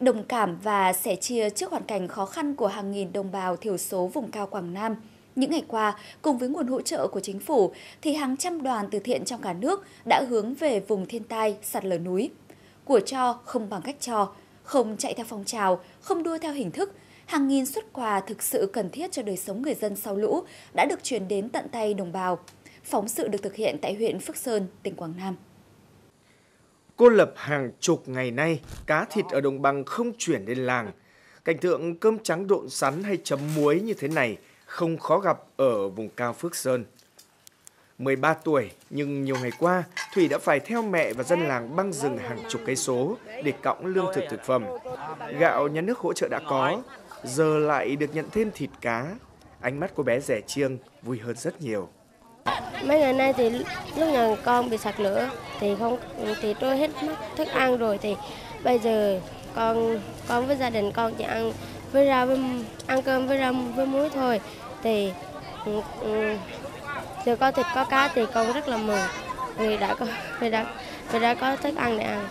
Đồng cảm và sẻ chia trước hoàn cảnh khó khăn của hàng nghìn đồng bào thiểu số vùng cao Quảng Nam. Những ngày qua, cùng với nguồn hỗ trợ của chính phủ, thì hàng trăm đoàn từ thiện trong cả nước đã hướng về vùng thiên tai, sạt lở núi. Của cho không bằng cách cho, không chạy theo phong trào, không đua theo hình thức, hàng nghìn suất quà thực sự cần thiết cho đời sống người dân sau lũ đã được chuyển đến tận tay đồng bào. Phóng sự được thực hiện tại huyện Phước Sơn, tỉnh Quảng Nam. Cô lập hàng chục ngày nay, cá thịt ở đồng bằng không chuyển lên làng. Cảnh tượng cơm trắng độn sắn hay chấm muối như thế này không khó gặp ở vùng cao Phước Sơn. 13 tuổi, nhưng nhiều ngày qua, Thủy đã phải theo mẹ và dân làng băng rừng hàng chục cây số để cõng lương thực thực phẩm. Gạo nhà nước hỗ trợ đã có, giờ lại được nhận thêm thịt cá. Ánh mắt của bé Rẻ Chiêng vui hơn rất nhiều. Mấy ngày nay thì lúc nhà con bị sạt lở thì trôi hết mất thức ăn rồi, thì bây giờ con với gia đình con chỉ ăn với rau, ăn cơm với rau với muối thôi. Thì giờ có thịt có cá thì con rất là mừng vì đã có thức ăn để ăn.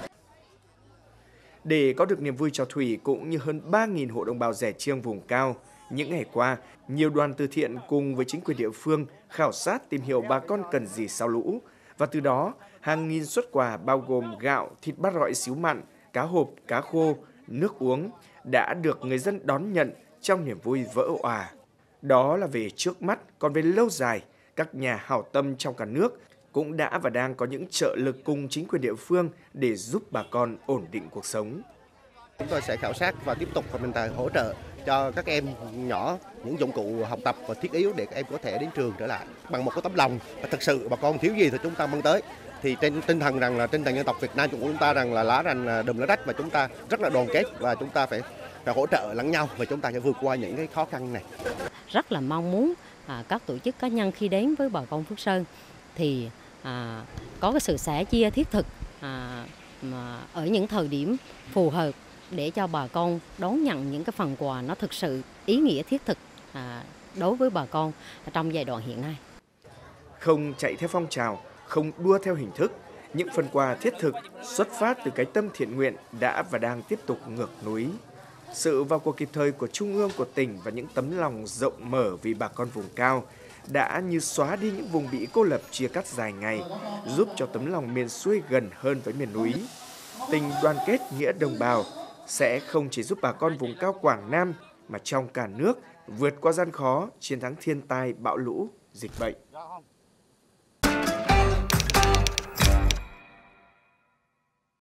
Để có được niềm vui cho Thủy cũng như hơn 3.000 hộ đồng bào Rẻ Chiêng vùng cao, những ngày qua, nhiều đoàn từ thiện cùng với chính quyền địa phương khảo sát tìm hiểu bà con cần gì sau lũ. Và từ đó, hàng nghìn suất quà bao gồm gạo, thịt bát rọi xíu mặn, cá hộp, cá khô, nước uống đã được người dân đón nhận trong niềm vui vỡ òa. Đó là về trước mắt, còn về lâu dài, các nhà hảo tâm trong cả nước cũng đã và đang có những trợ lực cùng chính quyền địa phương để giúp bà con ổn định cuộc sống. Chúng tôi sẽ khảo sát và tiếp tục hỗ trợ cho các em nhỏ những dụng cụ học tập và thiết yếu để các em có thể đến trường trở lại bằng một cái tấm lòng. Thực sự bà con thiếu gì thì chúng ta mang tới. Thì trên tinh thần dân tộc Việt Nam của chúng ta là lá rành đùm lá rách, và chúng ta rất là đoàn kết và chúng ta phải hỗ trợ lẫn nhau và chúng ta sẽ vượt qua những cái khó khăn này. Rất là mong muốn các tổ chức cá nhân khi đến với bà con Phước Sơn thì có cái sự sẻ chia thiết thực ở những thời điểm phù hợp để cho bà con đón nhận những cái phần quà nó thực sự ý nghĩa thiết thực đối với bà con trong giai đoạn hiện nay. Không chạy theo phong trào, không đua theo hình thức, những phần quà thiết thực xuất phát từ cái tâm thiện nguyện đã và đang tiếp tục ngược núi. Sự vào cuộc kịp thời của Trung ương, của tỉnh và những tấm lòng rộng mở vì bà con vùng cao đã như xóa đi những vùng bị cô lập chia cắt dài ngày, giúp cho tấm lòng miền xuôi gần hơn với miền núi. Tình đoàn kết nghĩa đồng bào sẽ không chỉ giúp bà con vùng cao Quảng Nam mà trong cả nước vượt qua gian khó, chiến thắng thiên tai, bão lũ, dịch bệnh.